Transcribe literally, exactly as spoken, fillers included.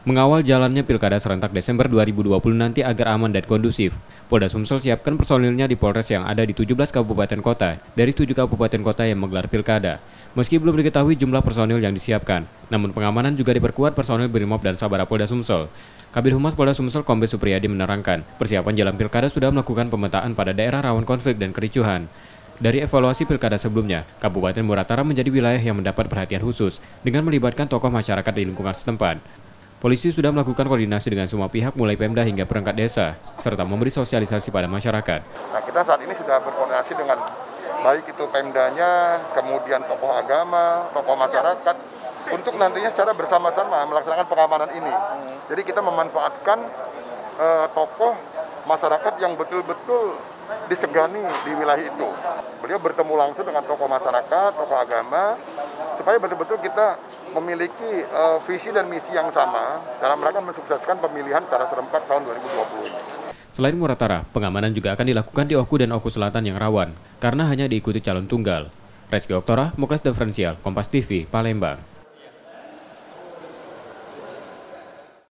Mengawal jalannya Pilkada serentak Desember dua ribu dua puluh nanti agar aman dan kondusif, Polda Sumsel siapkan personilnya di Polres yang ada di tujuh belas kabupaten kota dari tujuh kabupaten kota yang menggelar Pilkada. Meski belum diketahui jumlah personil yang disiapkan, namun pengamanan juga diperkuat personil Brimob dan Sabara Polda Sumsel. Kabid Humas Polda Sumsel Kombes Supriyadi menerangkan, persiapan jelang Pilkada sudah melakukan pemetaan pada daerah rawan konflik dan kericuhan. Dari evaluasi Pilkada sebelumnya, Kabupaten Muratara menjadi wilayah yang mendapat perhatian khusus dengan melibatkan tokoh masyarakat di lingkungan setempat. Polisi sudah melakukan koordinasi dengan semua pihak mulai Pemda hingga perangkat desa, serta memberi sosialisasi pada masyarakat. Nah, kita saat ini sudah berkoordinasi dengan baik itu Pemdanya, kemudian tokoh agama, tokoh masyarakat, untuk nantinya secara bersama-sama melaksanakan pengamanan ini. Jadi kita memanfaatkan eh, tokoh masyarakat yang betul-betul disegani di wilayah itu. Beliau bertemu langsung dengan tokoh masyarakat, tokoh agama, supaya betul-betul kita memiliki uh, visi dan misi yang sama dalam rangka mensukseskan pemilihan secara serempak tahun dua ribu dua puluh ini. Selain Muratara, pengamanan juga akan dilakukan di Oku dan Oku Selatan yang rawan, karena hanya diikuti calon tunggal. Reski Oktora, Muklas Diferensial, Kompas T V, Palembang.